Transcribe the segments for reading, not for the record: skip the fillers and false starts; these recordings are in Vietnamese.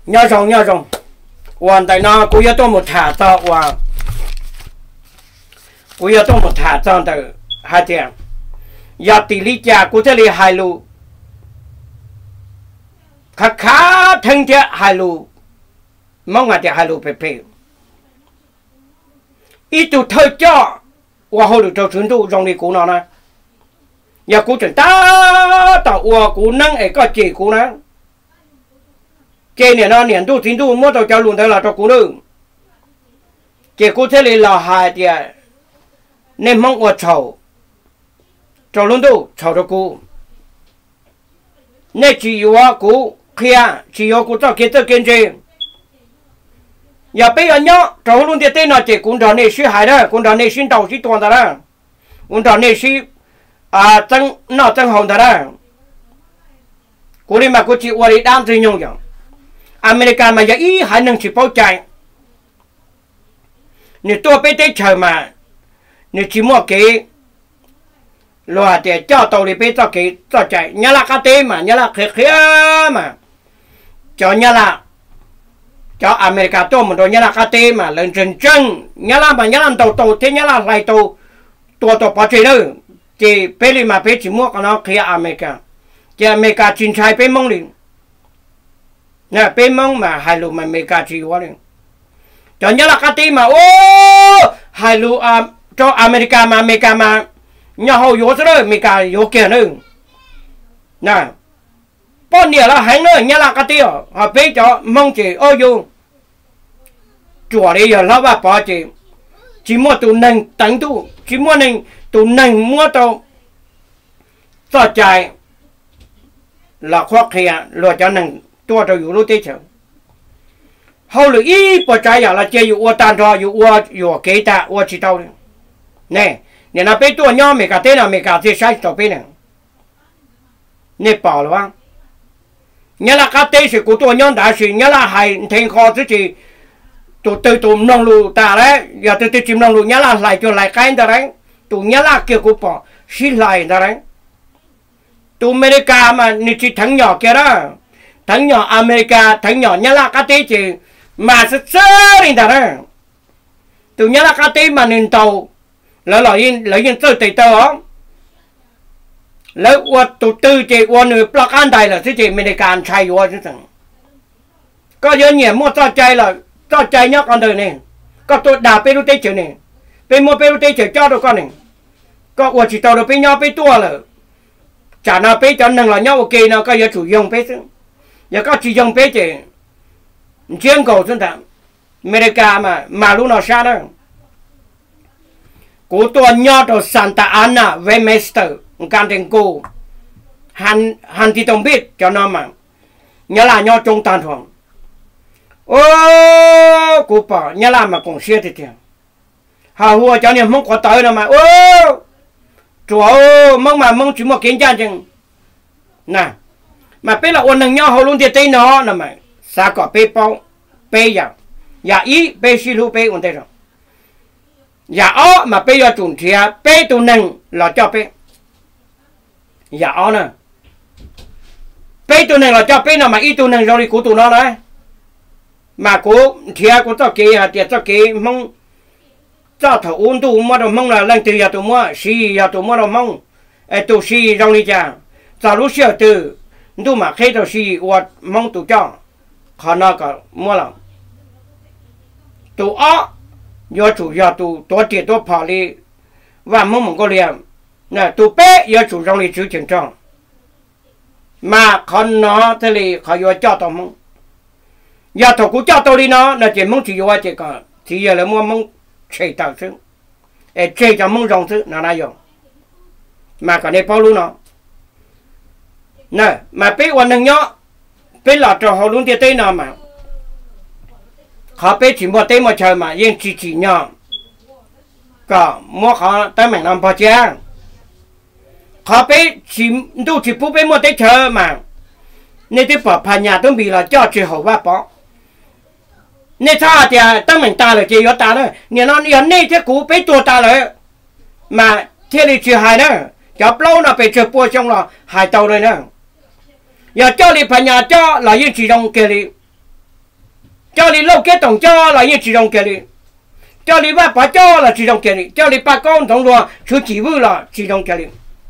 nhớ rồng hoàn tại nó cũng có tôi một thả tao và cũng có tôi một thả tao từ hai tiền giờ tỷ lý trả cũng thế là hai lù khá thân thiết hai lù mong ngài thì hai lù phê ít tụ thời cho và hồi được trâu chuyến tụ dòng đi cú nó nè giờ cú chuyển ta tạo và cú nâng ấy có chỉ cú nè cái này nó niệm tu chính tu mua tàu cho luôn thế là cho cú nữa cái cú thế là hai thì nên mong ở chầu cho luôn tu chầu cho cú nên chỉ có cú kia chỉ có cú cho cái tự kiên trì giờ bây giờ nhớ cho luôn thì tên là chỉ cũng đó này suy hại đó cũng đó này xin đầu xin toàn đó cũng đó này suy tăng nó tăng hồn đó cú đi mà cú chỉ qua đi đam thì nhung vậy America mà giờ ý hai năng chỉ bao chạy nếu tôi bây tới chờ mà nếu chỉ mua cái loa để cho tàu đi bây cho cái cho chạy nhớ là cái tên mà nhớ là khía mà cho nhớ là cho America tôi một đôi nhớ là cái tên mà lên trên chân nhớ là mà nhớ là tàu thế nhớ là lại tàu bao chạy đâu thì bây mà bây chỉ mua cái nó khía America thì America chính trái bây mong liền nè bên mong mà hai lũ mà mày cả chỉ quá đi cho nhớ là cái tí mà ô hai lũ cho America mà nhà hậu yếu rồi mày cả yếu kia nữa nè bao nhiêu là hành nữa nhớ là cái tí họ biết cho mong chỉ ô yêu chùa đi giờ nó bà bỏ chỉ mua tụ nâng tấn tụ chỉ mua nâng tụ nâng mua tụ cho chạy là khoác kia rồi cho nâng tôi choอยู่รู้เฉยเขาเลยอีปใจอย่างละเจอยู่อวดตันทออยู่อวดอยู่เกตาอวดชิตเอาเนี่ยเนี่ยนะเป็นตัวย่อเมกาเต้นเมกาเต้ใช้ต่อไปเนี่ยเนี่ยเปล่าหรือวะเนี่ยละกาเต้สิกูตัวย่อได้สิเนี่ยละให้เทงคอสิจีตัวตื่นตัวน้องลูตาแล้วอย่าตื่นจิมน้องลูเนี่ยละไหลจนไหลกันได้ตัวเนี่ยละเกี่ยวกับปอสิไหลได้ตัวอเมริกามันนี่จิทั้งหยอกแกละทั้งnhỏ Americaทั้งnhỏ nhá là cái tí chỉ mà rất đi đó từ nhá là cái tí mà nên tàu lấy yên tư tây tàu đó lấy qua tụ tư chỉ qua người block an đây là chỉ American chạy qua chứ thằng có nhiều nhiều mua cho chạy nhóc con đời này có tôi đạp bên tây chữ này bên mua bên tây chữ cho được con này có qua chỉ tàu được bên nhau bên tua là chả nào bên cho năng là nhau ok nào có giờ chủ dùng bên giờ có chỉ dùng bé chứ chuyên cầu chúng ta America mà lúc nào xa đó của tôi nhớ từ Santa Ana Westminster can thành cô han thì không biết cho nó mà nhớ là nhớ trong tàn phòng ô cô bảo nhớ là mà cũng xưa thì tiền hà hùa cho nên mong có tới đâu mà ô chúa ơi mong chỉ một kiến trang chừng nè mà bây là ôn năng nhau họ luôn thì tay nó nè mà sao có bê bao bê giờ ý bê xí lu bê ôn thế rồi giờ ó mà bây giờ chuẩn thì bê tu năng là cho bê giờ ó nè bê tu năng là cho bê nào mà ý tu năng rồi của tụi nó đấy mà của thì của tao kia thì tao kia mong cho thầu ôn tu mua đồ mong là lần từ giờ tụi mua xí giờ tụi mua đồ mong tụi xí trong đi chả giờ lúc xưa từดูมาเคยตัวชีวัดมองตัวจ้องขอนาก็มั่วหลังตัวอ้อยอดจู่ยอดตัวเจี๊ยตัวพอลีว่ามองก็เรียมเนี่ยตัวเป๊ะยอดจู่ตรงนี้จู่เฉียงจ้องมาขอนาทะเลขอยอดจ้าตัวมองยอดตัวกูจ้าตัวนี้เนาะเนี่ยเจ็บมองที่ยอดเจ็บก่อนที่ยอดแล้วมั่วมองเฉียต่างซึ่งเฉียจะมองรองซึ่งนาอยู่มาก่อนในพอรู้เนาะnè mà bé quan năng nhớ bé là trò họ luôn tiền tây nào mà họ bé chỉ mua tây mua trời mà yên chỉ nhỏ cả mua họ tới mảnh làm bao cha họ bé chỉ bút bé mua tây trời mà nên cái bỏผ่านnhà tôi bị là cho chỉ hậu ba bỏ nên sao thì tới mảnh ta là chỉ có ta thôi nên nó nên cái cú bé tua ta rồi mà thế thì chỉ hai nữa cho lâu nó bị trượt bua trong là hai tàu rồi nữa giờ cho đi phải nhà cho là yên chỉ trong kia đi cho đi lâu cái tổng cho là như chỉ đồng kia đi cho đi ba bà cho là chỉ đồng kia đi cho đi ba con tổng rồi chú chỉ vui là chỉ đồng kia đi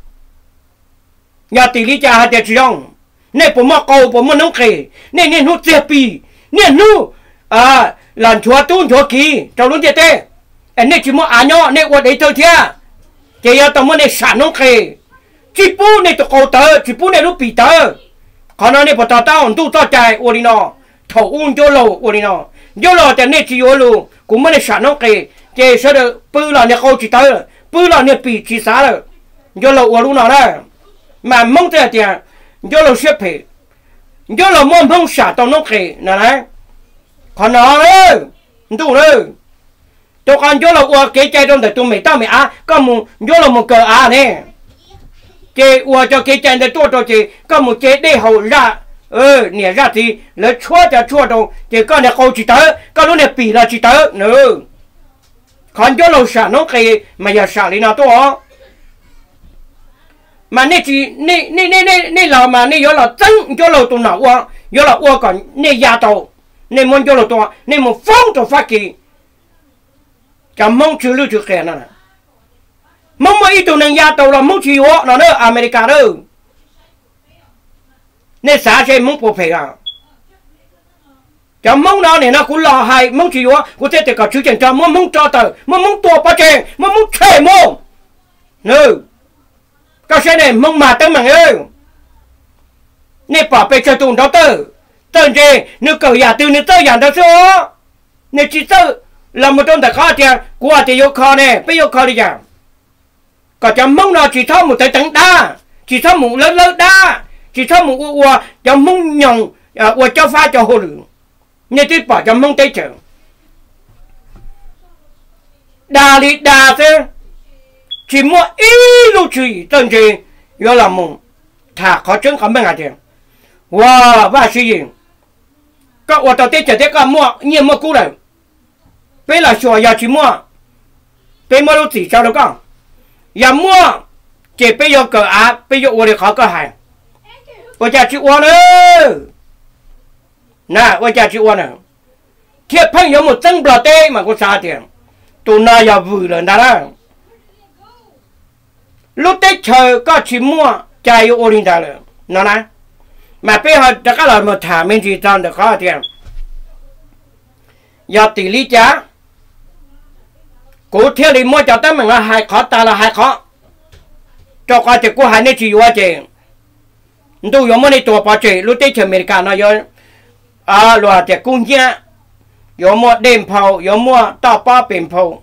nhà tỷ lý cha hạt chỉ đồng nên bộ mặc cầu bộ mặc nông kề nên hút xe pi nên nu làm chúa tuôn chúa kỳ trong luôn thế thế nên chỉ mua nhỏ nên qua đấy thôi thia chỉ ở tầm nên sản nông kề chỉ bu nên tụ cầu tơ chỉ bu nên lúc bị tơ còn nó nên bộ tao tu tao chạy ủa đi nó thầu uống cho lâu ủa đi nó vô lò thì nên chỉ vô luôn cũng mới sản nông kề chỉ sợ được bự là nên câu chỉ tơ bự là nên bị chỉ xá rồi vô lò ủa luôn nó đó mà mong thế thì vô lò xếp hết vô lò mong không sản tao nông kề nè này còn nó đấy đủ đấy tôi còn vô lò ủa cái chạy trong để tôi mày tao mày có một vô lò một cờ nè chế ủa cho cái chạy để tôi cho chế có một chế để hậu ra nè ra thì lấy chua đâu chế có nè câu chỉ tới có lúc nè bì là chỉ tới nữa còn vô lò sản nông kề mà giờ sản đi nào tôi mà nè chỉ nè là mà nè vô là真vô là tụi nào vô là còn nè gia tàu nè muốn vô là tụi nè một phong tụi phát kỳ chẳng mong chịu lưu chịu kẹt nè mong mà ít tụi nè gia tàu là mong chịu nó nữa America đó nè xã sẽ mong bộ phê chẳng mong nó nè nó cũng lo hay mong chịu cũng thế thì cả chữ chuyện cho mong cho tờ mong tua bao chèn mong chơi mong nữa các xe này mong mà tới mạng ơi nè bỏ bê cho tụi đó tên gì nếu cầu nhà từ nếu tới nhà đó số nếu chỉ tới là một trong tất cả tiền của thì yêu khó nè bây yêu khó đi chẳng còn chẳng mong nào chỉ thao một tay tấn đa chỉ thao một lớn đa chỉ thao một ua chẳng mong nhồng ua cho pha cho hồ lượng nên tôi bỏ chẳng mong tới chợ đà thế chỉ mua ít lúc chỉ tên gì do làm mùng thả khó chứng không biết là tiền wow và suy gì các ô tô tết chở tết các mua nhiều mua cũ này bây là sửa giờ chỉ mua bây mua đâu chỉ sao đâu con giờ mua chỉ bây giờ cỡ bây giờ ô thì khó cỡ hàng ô cha chịu ô nữa nè ô cha chịu ô nữa thiệt phong có một chân bờ tê mà có sao tiền tụi nó giờ vừa rồi đó lúc tết chờ có chỉ mua chạy ô linh ra rồi nó nè mà bây giờ tất cả là một thả mình chỉ chọn được khó tiền giờ tỷ lý giá cụ theo thì mua cho tới mình là hai khó ta là hai khó cho coi thì cô hai này chỉ qua chị tôi có muốn đi tổ bảo chị lúc tết chờ America nó rồi loạt thì cung nhá có mua đêm phao có mua tao ba biển phao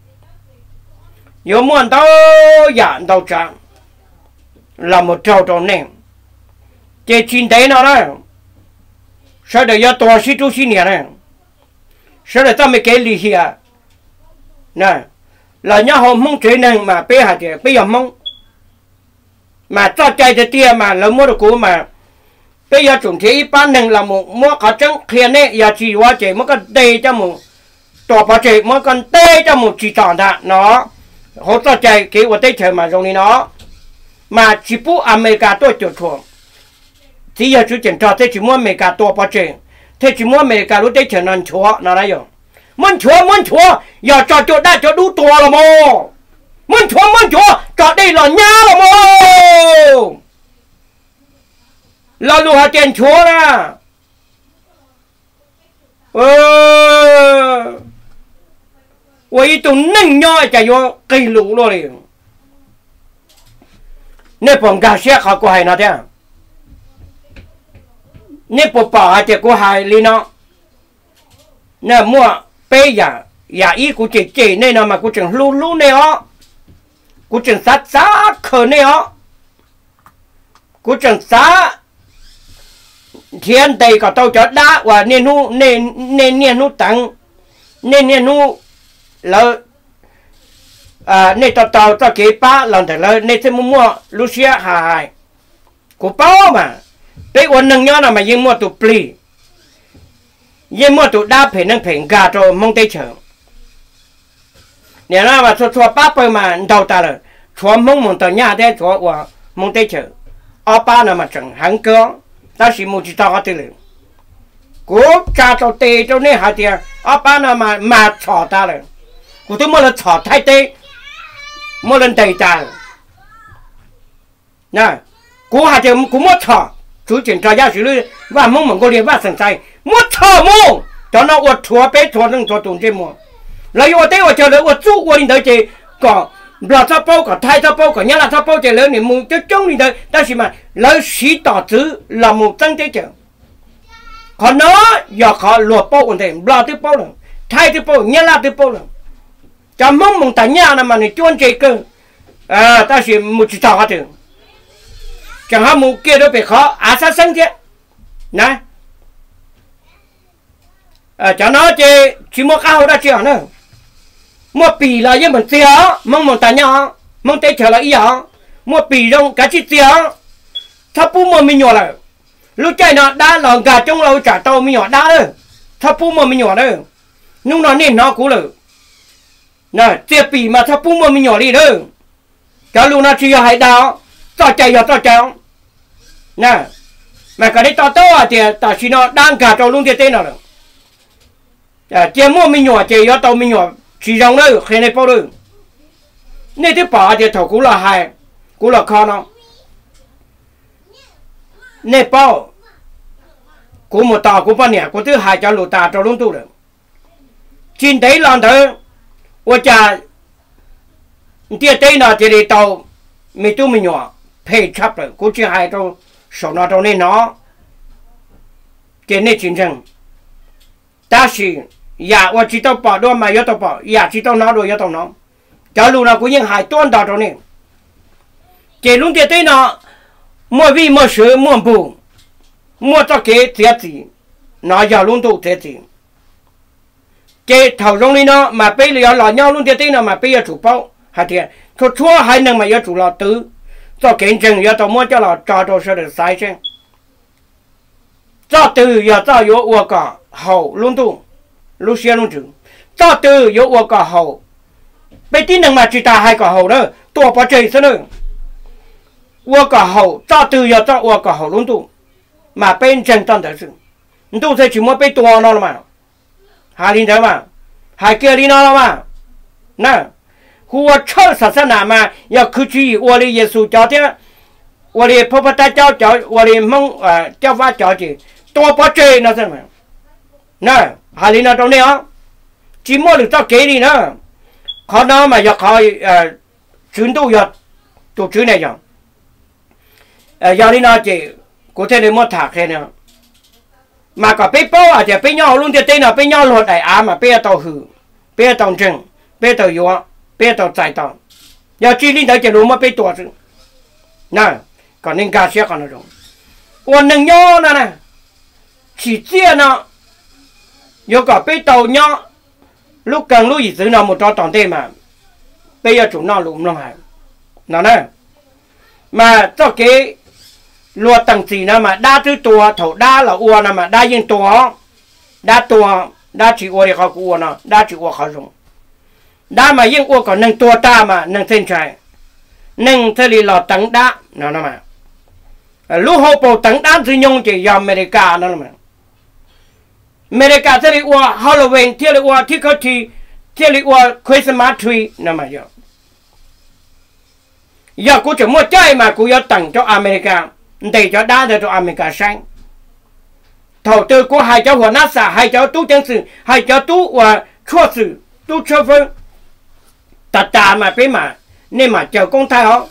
có mua tao dạng tao trắng là một trâu trâu nè chế chín đấy nó đó sau đó giờ tổ sĩ tu sĩ nè này sau đó ta mới kể lý hiệp nè là nhớ hôm mong chuyện này mà bây hạt thì bây giờ mong mà cho chạy thì tia mà là mua được cũ mà bây giờ chuẩn thị ban nâng là một mua khó trắng kia này giờ chỉ qua chỉ mới cần tê cho một tổ bảo chỉ mới cần tê cho một chỉ tròn đã nó hỗ trợ chạy cái của tết trời mà dùng đi nó mà chỉ phụ America tôi chuột chuột thì giờ chú chuyển cho thế chỉ mua America tổ bảo chỉ thế chỉ mua America lúc tết trời nó chúa nó đấy rồi muốn chúa giờ cho chỗ đã cho đủ to là mồ muốn chúa cho đây là nhá là mồ là lùa tiền chúa nè ôi tụi nâng nhoi chạy vô cây lũ luôn đi nè bọn gà xe khó của hai nó thế nè bọn bỏ thì của hai li nó nè mua bây giờ ý của chị này nó mà của trường lú này ó của trường sát khờ này ó của trường sát thiên đầy có tàu chó đá và nên nu tăng nên nu là nên tàu cho kế ba lần thế là nên thêm mua Lucia hài của bao mà bây ôn nâng nhớ nào mà nhưng mua tụ pli nhưng mua tụ đá phải nâng phải gà cho mong tây chờ nè nó mà cho ba bơi mà đầu ta là cho mong tàu nhà thế cho và mong tây chờ ở ba nào mà chẳng hắn cơ ta chỉ một chỉ tao có tiền cố cha tao tê cho nên hai tiền ở ba nào mà chỏ ta rồi cố tôi mới là chỏ thay tê mới lên đầy ta nè cố hai tiền cố mất chỏ chú chuyển cho gia sử lý và mong có liền và sẵn sàng mất chỏ mong cho nó ở chùa bé chùa nâng chùa tụng trên mùa lấy ở đây ở chờ đợi ở chú ở đi tới chị có là sao bao cả thay sao bao cả nhớ là sao bao trời lớn thì mua cho chung đi tới但是mà lấy sĩ tỏ chữ là một chân thế chứ còn nó giờ họ luật bao còn thể là thứ bao rồi thay thứ bao nhớ là thứ bao rồi cho mong tại nhà là mà này chuyên chơi cơ ta chỉ một chỉ tao hả chứ chẳng hạn một kia đó bị khó sát sinh chứ nè cho nó chơi chỉ một cao đã chưa nữa một bì là với mình xíu mong tại nhà mong tới chờ là ý hả một bì trong cả chiếc xíu thắp bún mà mình nhỏ lại lúc chạy nó đã là gà trong lâu trả tàu mình nhỏ đã rồi thắp bún mà mình nhỏ rồi nhưng nó nên nó cũ rồi nè tiệp bì mà thắp bún mà mình nhỏ đi rồi cho luôn nó chỉ hay đào cho chạy nè mà cái đấy tao thì tao chỉ nó đang cả trong luôn thì tên nào rồi chỉ mua mình nhỏ chỉ có tàu mình nhỏ chỉ trong đó khi này bao rồi nên thứ ba thì thầu cũng là hay cũng là khó nó nên bao cũng một tàu cũng bao nhiêu cũng thứ hai cho lụt ta cho luôn tu được trên đấy làm thế我家dia đây là chỉ để tàu mình tu mình nhỏ phải chấp rồi cũng chỉ hai trong số nó trong này nó cái này chính rằng ta chỉ ya 我知道保多嘛要到保呀知道哪度要到哪假如那个人还短到着呢这种的对呢莫为莫学莫不莫做给这子那要弄到这子这头中的呢嘛被了老鸟弄的对呢嘛被要主包还的说错还能嘛要主老tử做见证要到莫叫老抓到说的塞声做tử要做有我个好弄到lúc xưa luôn chứ, cho từ yếu của cả hậu, bây tin rằng mà chỉ ta hai cả hậu đó, tua bao trời thế nữa, của cả hậu, cho từ yếu cho của cả hậu luôn tu, mà bên chân chân đấy chứ, tu sẽ chỉ muốn bên tua nó mà, hai đi đó mà, hai kia đi nó mà, nè, của chơi sát sát nào mà,要去去我的耶稣教的，我的婆婆大教，我的梦教法教的，多包trời nó thế mà, nè. Hà Linh ở trong này á, chỉ mua được cho kế đi nữa, khó nó mà giờ khó chuyến tu giờ tổ chức này rồi, giờ đi nó chỉ có thể để mua thạc thế nữa, mà cả bé bao à chỉ bé nhau luôn thì tên là bé nhau luật đại á mà bé tàu hử, bé tàu trừng, bé tàu yếu, bé tàu giải tàu, giờ chỉ linh tới chỉ luôn mà bé tuổi chứ, nè, còn nên cá xe còn nó rồi, còn nâng nhau nè, chỉ chia nó有个被盗鸟，路更路一直那么找当地嘛，被要住那路弄还，哪呢？嘛这个路等级呢嘛，打最多头打了我呢嘛，打赢多，打起我的好过呢，打起我好用，打嘛赢我个能多打嘛，能生出来，能这里老等打，哪呢嘛？路后部等打是用的要美利加那了嘛？America thế là qua Halloween thế là qua trick or treat thế là qua Christmas tree nè mà giờ cô chỉ mua chơi mà cô要tặng cho America để cho đa cho America sang đầu tư của hai cháu của NASA hai cháu tu chân sự hai cháu tu và chua sự tu chua phân ta mà bé mà nên mà chờ công thái họ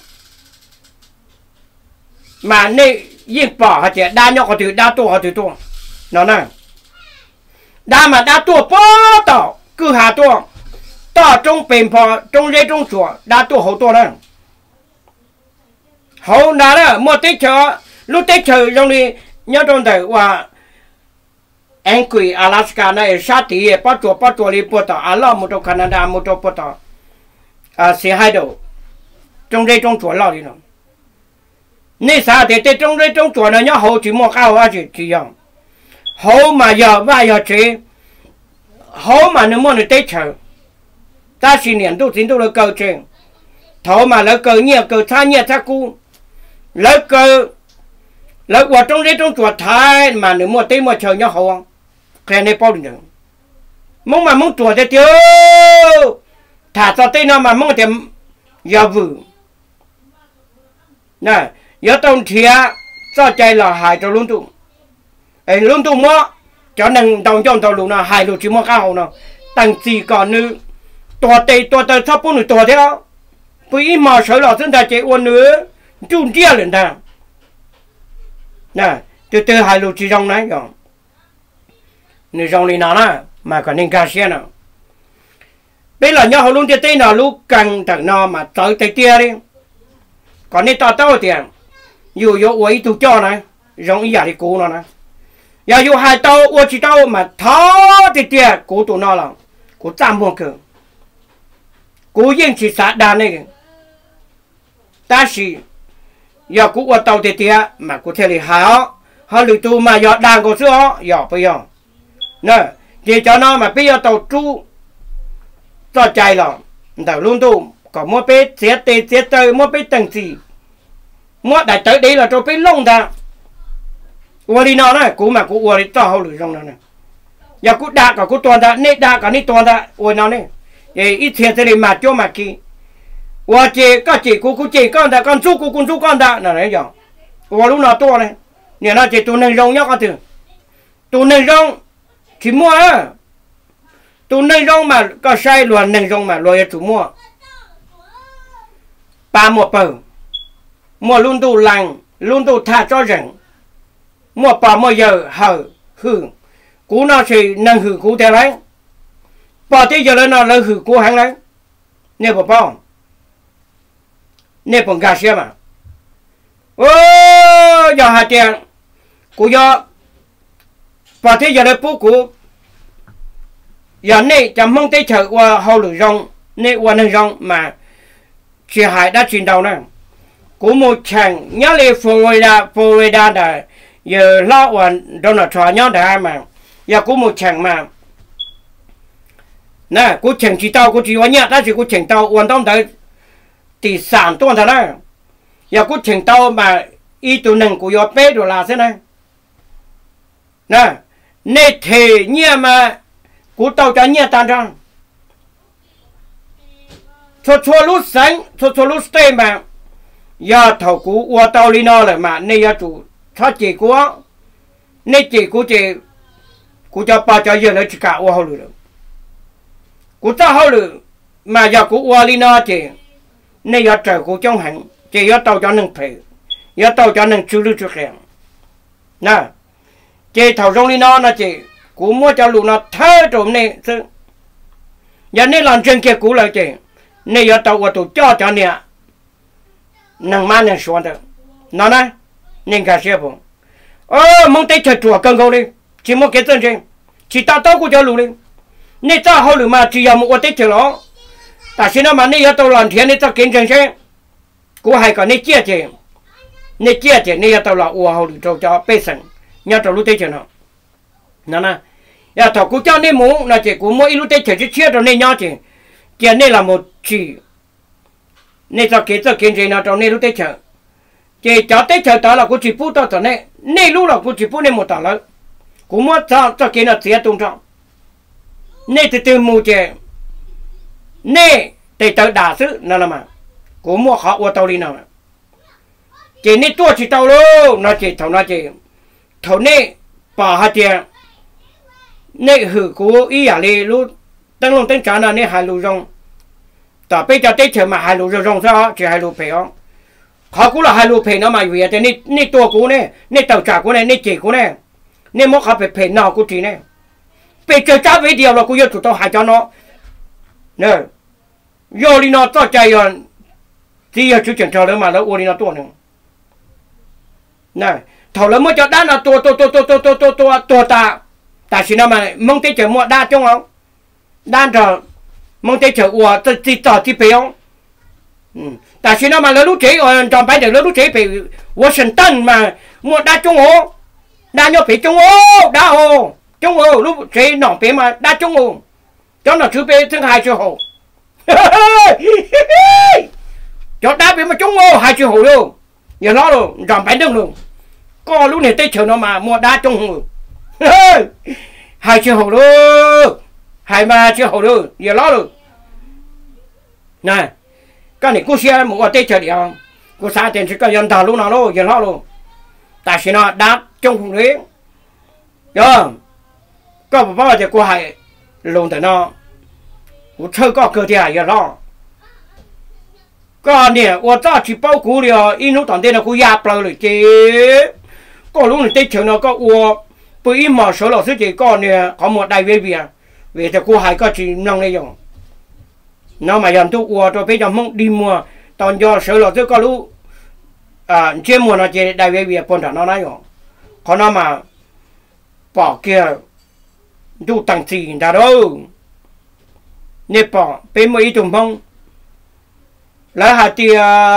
mà nên yên bỏ hay đa nhau họ từ đa tu nó nè đa mà đa tua bó tỏ cứ hà tua tỏ trong bền phò trong dây trong chùa đa tua hậu tua đó hậu nào đó mua tết chờ lúc tết chờ trong đi nhớ trong đời và Anchorage Alaska này sát tí bắt chùa đi bữa tỏ Ala một trong Canada một trong bữa tỏ sẽ hai đầu trong dây trong chùa lao đi nó nên sao thì trong dây trong chùa này nhớ hậu chỉ mua cao quá chỉ dòng hậu mà giờ vai giờ chế hậu mà nếu muốn được tết chờ ta chỉ niệm tu chính tu là cầu chuyện thầu mà lấy cầu nhiều cầu tha nhiều tha cu lấy cầu lấy qua trong đấy trong chùa thái mà nếu muốn tết mà chờ nhau hậu khen này bao nhiêu mong mà mong tuổi thì tiêu thả cho tên nó mà mong thì giờ vừa nè giờ tông thiệt cho chạy là hại cho luôn tụ ấy luôn tụ mua cho nên đồng trong tàu luôn là hại luôn chỉ mua cao nào tăng gì còn nữa tuổi tây sắp bốn tuổi theo vì mà sợ là chúng ta chạy uốn nữa chung chia lên ta nè từ hại luôn chỉ trong này rồi nếu trong này nào nè mà còn nên ca xe nào bây giờ nhau họ luôn tiền nào lúc càng thằng nào mà tới tới tia đi còn nên tao tao tiền dù quấy tụ cho này giống ý giả thì cố nó này giờ dù hai tao uống chỉ tao mà tháo thì tia cố tụ nó là cố chạm buông cửa cố yên chỉ sát đàn này ta chỉ giờ cố uống tao thì tia mà cố theo thì họ lựa tụ mà giờ đàn cố sữa giờ bây giờ nè thì cho nó mà bây giờ tàu trụ cho chạy là tàu luôn tụ có mua bé chết tới mua bé tầng gì mua đại tới đấy là cho bé lông ta uống đi nó này cú mà cú uống đi cho hậu lửa trong nó này giờ cú đa cả cú toàn ta nết đa cả nết toàn ta uống nó này để ít tiền thì mà cho mà kì uống chơi các chị cú chơi con ta con chú con ta là đấy giờ uống lúc nào to này nhà nó chỉ tụ nâng rong nhóc con thử tụ nâng rong chỉ mua á tụ nâng rong mà có sai luôn nâng rong mà rồi chủ mua ba một bờ mua luôn tụ lằng luôn tụ thả cho rừng mua bỏ mua giờ hở hử cú nó chỉ nâng hử cú theo đấy bỏ tới giờ nó là hử cú hàng đấy nè bỏ bao nè bỏ gà xe mà ô giờ hạt tiền cú giờ bỏ tới giờ đấy bố cú giờ này chấm mong tới chợ qua hậu lửa rong nè qua nâng rong mà chỉ hại đã chiến đấu nè cú một chàng nhớ lên Florida đã giờ lo hoàn đâu là trò nhớ đã mà giờ cú một chàng mà nè cú chàng chỉ tao cú chỉ hoàn nhớ đó chỉ cú chàng tao hoàn đông tới tỷ sản tuần thôi đó giờ cú chàng tao mà y tụ nâng của giờ bé rồi là thế này nè nè thì nhớ mà cú tao cho nhớ tan ra cho lúc sáng cho lúc tây mà giờ thầu cú qua tao đi nó lại mà nè giờ chủ thoát chỉ của nè chỉ của chị cú cho ba cho giờ nó chỉ cả qua hậu lửa cú cho hậu lửa mà giờ cú qua đi nó chị nè giờ trời cú trong hẳn chị giờ tao cho nâng phải giờ tao cho nâng chú lưu chú kẹo nè chị thầu trong đi nó chị cú mua cho lũ nó thơ trộm nè giờ nè làm chân kia cú lại chị nè giờ tao qua tụ cho nè nâng má nâng xuống được nó nè nên cả xe bụng mong tới chờ chùa cần câu đi chỉ một cái chân trên chỉ tao của cho lũ đi nên tao hậu lũ mà chỉ có một tới chờ nó ta xin nó mà nên giờ tao làm thiệt nên tao kiến chân xe cú hay còn nên chia tiền nên giờ tao là hậu lũ cho bê sừng nhớ tao lũ tới chờ nó nè giờ tao cú cho nên muốn là chỉ cú mỗi lũ tới chờ chia rồi nên nhớ tiền nên là một chỉ nên tao kiến chân nào tao nên lũ tới chờ chị cho tới chờ ta là cô chỉ phụ tao thôi nè nè lúc là cô chỉ phụ nên một tao là cô mua cho cái nó tiền tung trong nè từ mua chị nè từ từ đả sự nó là mà cô mua họ qua tao đi nào chị nè tua chỉ tao luôn nó chị thầu nè bỏ hạt tiền nè hử cô ý à đi luôn tăng lông tăng trả là nè hai lù rong ta bây giờ tới chờ mà hai lù rong sao chỉ hai lù phải không họ cũng là hai lô phê nó mà vì thế nè tua cũ nè nè tàu trả cũ nè nè chỉ cũ nè nè móc họ phê nào cũ chỉ nè phê chơi trả với điều là cũ yêu tụi tao hại cho nó nè vô đi nó cho chạy rồi thì giờ chú chuyển cho nó mà nó uống đi nó tua nữa nè thầu lớn mới cho đá là tua ta chỉ nó mà mong tới chờ mua đa chung không đa rồi mong tới chờ uống thì tao thì phê không ta xin nó mà lớn lúc chế ở trong bãi được lớn lúc chế về Washington mà mua đa trung ô đa nhau phải trung ô đa hồ trung ô lúc chế nọ phải mà đa trung ô cho nó thứ bé thứ hai chữ hồ cho đa phải mà trung ô hai chữ hồ luôn giờ nó luôn trong bãi được luôn có lúc này tới chờ nó mà mua đa trung hồ hai chưa hậu luôn hai mà chưa hậu luôn giờ lo luôn này cái này cô xe một tết chờ đi không cô xa tiền chỉ có dân thảo lúc nào luôn giờ lo luôn tại sao nó đáp trong không đấy rồi có bao giờ cô hay luôn tại nó cô chơi có cơ thể giờ lo cái này tôi chỉ bao cú liền in lúc tận đây là cô giáp rồi chứ có lúc này tết chờ nó có tôi bây mà số老师这个呢，他们带về việc về thì cô hay có chỉ năng này dùng nó mà làm tu qua cho bây giờ mong đi mua toàn do số老师có lúc chuyên môn nó chỉ带về việc bọn nó nói dùng còn nó mà bỏ kia tu tăng gì đã đâu nè bỏ bên mấy tụm phong lại hạt thì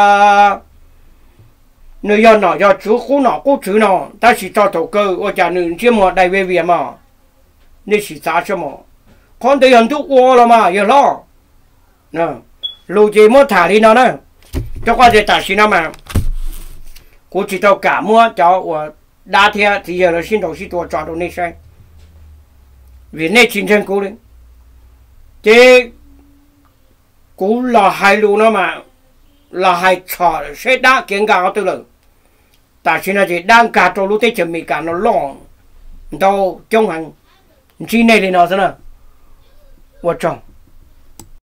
người dân nó do chú khu nó cố chú nó ta chỉ cho đầu cơ ở nhà người chuyên môn đại về việc mà nên chỉ giá cho mà con thấy hình thuốc qua là mà giờ lo nè lù gì mua thả đi nó nè cho qua để trả xin nó mà cô chỉ cho cả mua cho đa thiệt thì giờ là xin đầu xinตัวcho đồ này sai vì này chính chân cô đấy thế cô là hai lù nó mà là hai trò sẽ đá kiến gạo từ từ tại sao nó chỉ đang cả trâu lúa tết chuẩn bị cả nó lỏng đâu trong hàng chi này thì nó thế nào 我种。